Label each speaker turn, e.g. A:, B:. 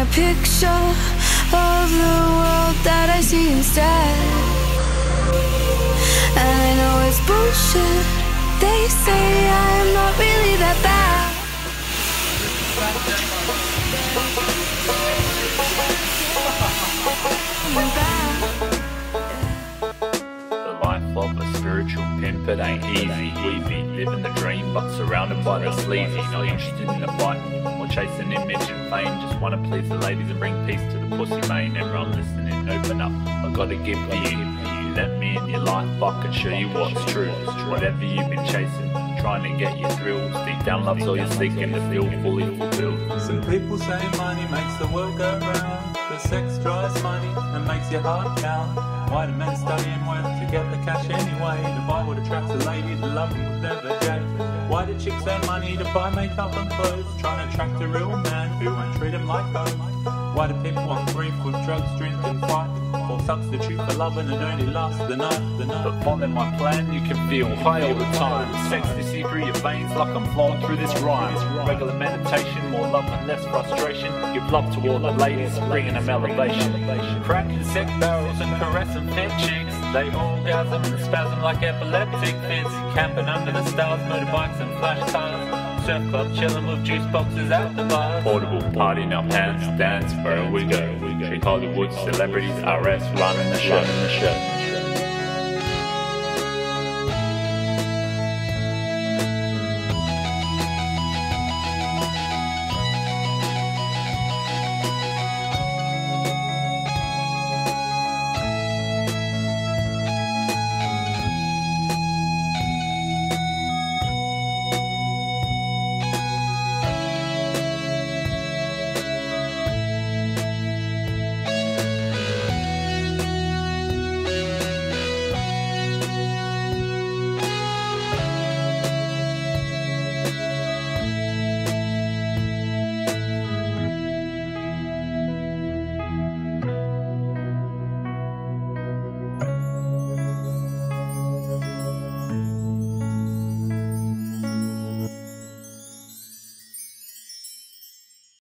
A: a picture of the world that I see instead. And I know it's bullshit. They say I'm not really that bad.
B: The life of a spiritual pimp, it ain't easy. We be living the dream, but surrounded by the sleazy. Not interested in the fight or chasing image and fame. Just wanna please the ladies and bring peace to the pussy main. Everyone listening, open up, I gotta give you. Let me in your life, I can show you what's true. Whatever you've been chasing, trying to get you thrills. Deep down love's all you're seeking to feel fully fulfilled.
C: Some people say money makes the world go round, but sex drives money and makes your heart count. Why do men study and work to get the cash anyway? To buy what attracts a lady to love them with never jade. Why do chicks earn money to buy makeup and clothes? Trying to attract a real man who won't treat them like hoes. Why do people want grief with drugs, drink and fight? Or substitute for loving and only last the night,
B: But following my plan, you can feel high all the time. Ecstasy through your veins like I'm flowing through this rhyme. Regular meditation, more love and less frustration. Give love to all the ladies, bringing them elevation. Cracking sick barrels and caressing fit chicks. They orgasm and spasm like epileptic fits. Camping under the stars, motorbikes and flash cars. Surf club chilling with juice boxes at the bar. Portable party in our pants, dance wherever we go. Trick Hollywood celebrities, RS running the show.